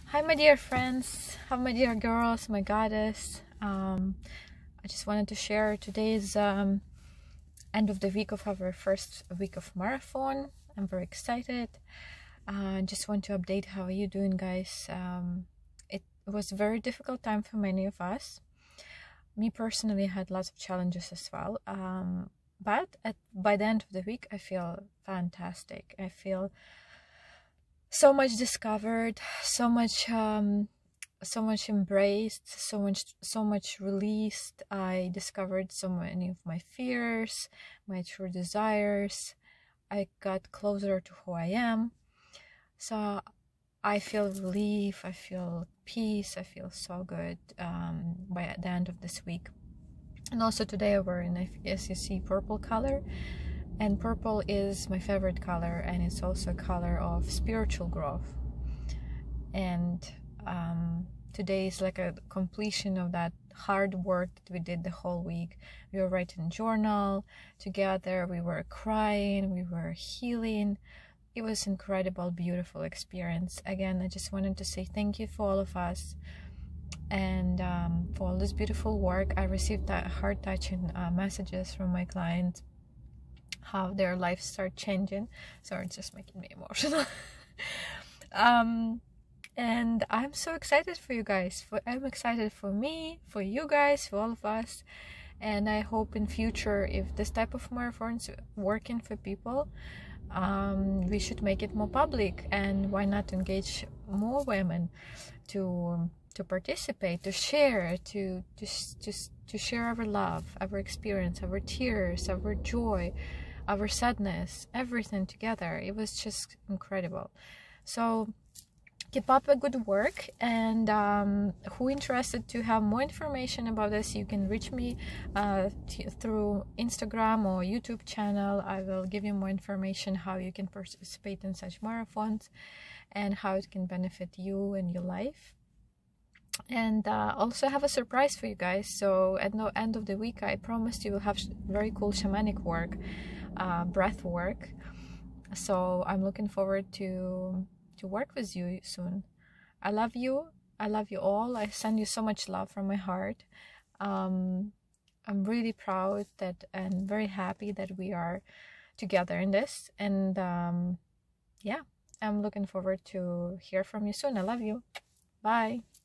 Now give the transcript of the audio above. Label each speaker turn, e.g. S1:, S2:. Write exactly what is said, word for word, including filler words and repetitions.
S1: Hi, my dear friends. Hi, my dear girls, my goddess. Um, I just wanted to share today's um, end of the week of our first week of marathon. I'm very excited. I uh, just want to update how are you doing, guys. Um, it was a very difficult time for many of us. Me personally had lots of challenges as well. Um, but at, by the end of the week, I feel fantastic. I feel so much discovered, so much um so much embraced, so much so much released. I discovered so many of my fears, my true desires. I got closer to who I am. So I feel relief, I feel peace, I feel so good um by the end of this week. And also today I wear an S U C purple color, and purple is my favorite color, and it's also a color of spiritual growth. And um, today is like a completion of that hard work that we did the whole week. We were writing a journal together, we were crying, we were healing. It was incredible, beautiful experience. Again, I just wanted to say thank you for all of us, and um, for all this beautiful work. I received that heart-touching uh, messages from my clients, how their lives start changing. Sorry, it's just making me emotional. um and I'm so excited for you guys. For I'm excited for me, for you guys, for all of us. And I hope in future, if this type of marathons working for people, um, we should make it more public. And why not engage more women to to participate, to share, to just just to share our love, our experience, our tears, our joy, our sadness, everything together. It was just incredible. So keep up a good work, and um, who interested to have more information about this, you can reach me uh, through Instagram or YouTube channel. I will give you more information how you can participate in such marathons and how it can benefit you and your life. And uh, also have a surprise for you guys. So at the end of the week, I promised you will have very cool shamanic work, uh, breath work. So I'm looking forward to to work with you soon. I love you. I love you all. I send you so much love from my heart. Um, I'm really proud that and very happy that we are together in this. And um, yeah, I'm looking forward to hear from you soon. I love you. Bye.